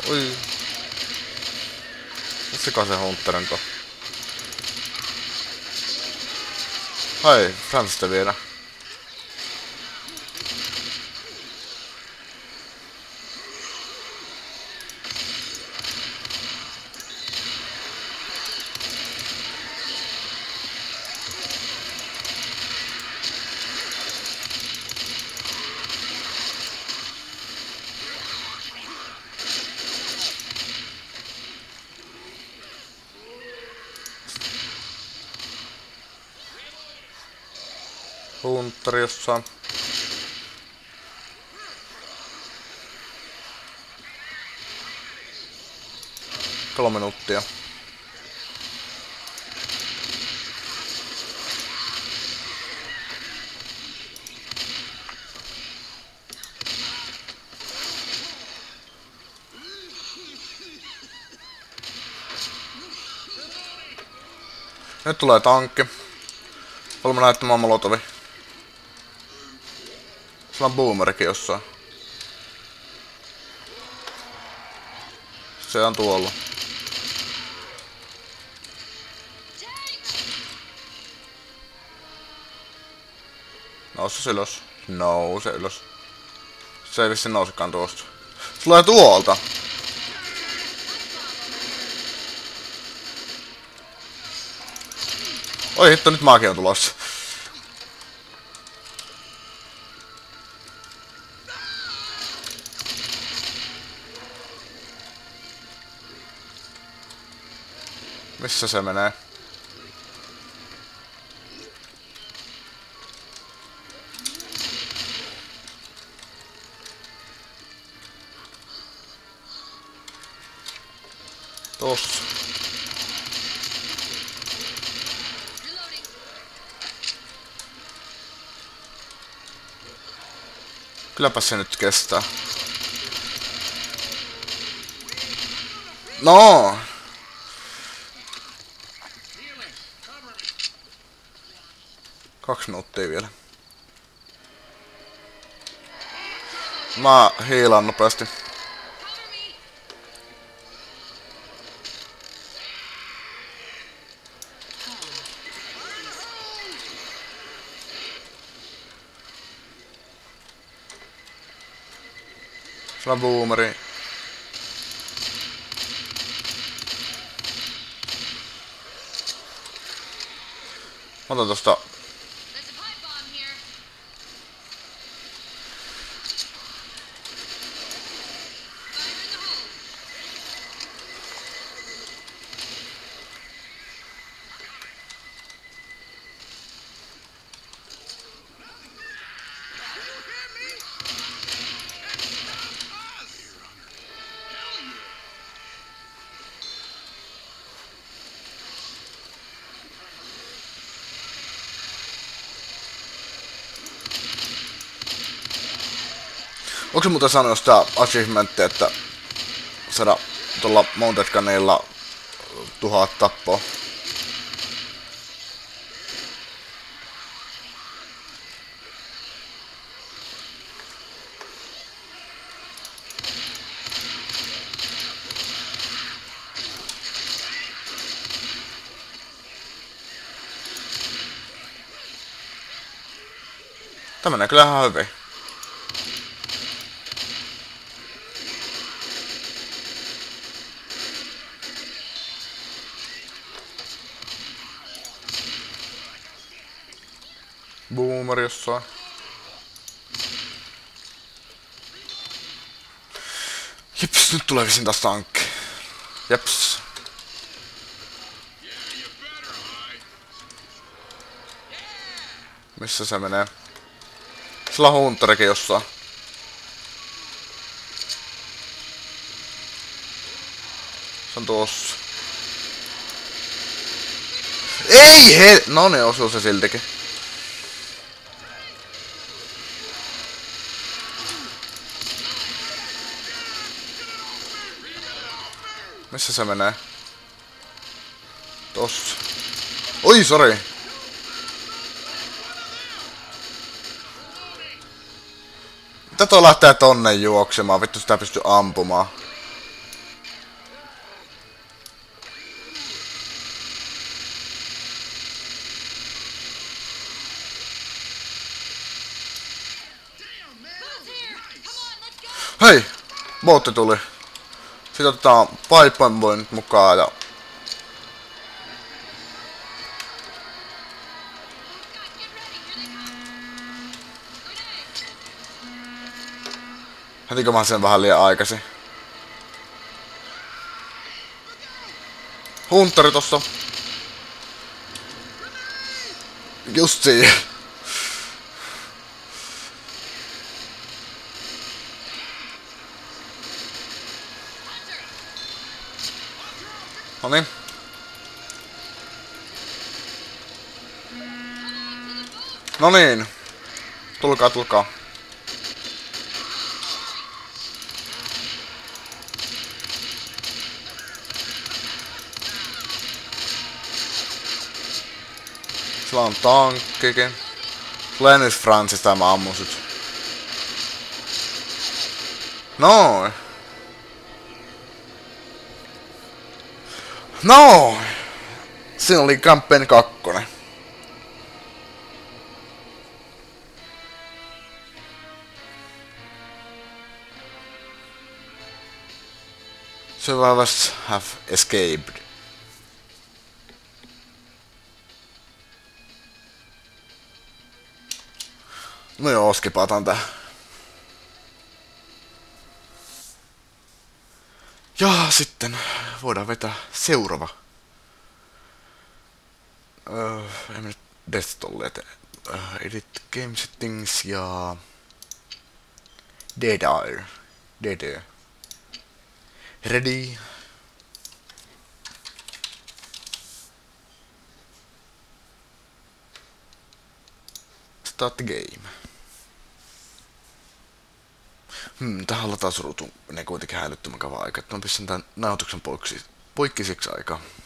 Oi. Missä se Hunter nyt on? Hai, Fransista vielä. Hunter jossain. Kolme minuuttia. Nyt tulee tankki. Olemme näyttämään molotovi. Sillä on boomerikin jossain. Se on tuolla. Nouse ylös. Nouse ylös. Se ei vissi nousekaan tuosta. Se tulee tuolta. Oi hitto, nyt maakin on tulossa. Missä se menee? Tossa. Kylläpä se nyt kestää. No! Kaksi minuuttia vielä. Mä hiilaan nopeasti. Sillä on boomeri. Mä otan tosta. Onko se muuten sanoa sitä achievementtia, että saada tuolla Mounted Gunilla 1000 tappoa? Tämä menee kyllä ihan hyvin. Boomer jossain. Jeps, nyt tulee visin taas tankki. Jeps. Missä se menee? Sillä on Hunterikin jossain. Se on tuossa. Ei he! No ne osuu se siltikin. Missä se menee? Tossa. Oi, sori! Mitä tuo lähtee tonne juoksemaan? Vittu sitä pystyy ampumaan. Hei! Bootti tuli. Sitten otetaan Pipe Boy nyt mukaan ja... Hätikö mä sen vähän liian aikaisin? Hunteri tossa. Just siihen. Noniin. Noniin. Tulkaa, tulkaa. Sillä on tankkikin. Lennis Francista mä ammun sit. Noin. No! Siinä oli Campaign 2. Survivors have escaped. No joo, skipataan tää. Ja sitten voidaan vetää seuraava. En nyt Destolle edit game settings ja Dead Air. Ready. Start the game. Tähän ollaan taas ruutu. Menee kuitenkin häilyttömän kauan aikaa. Mä pistän tän nauhoituksen poikkiseksi aikaa.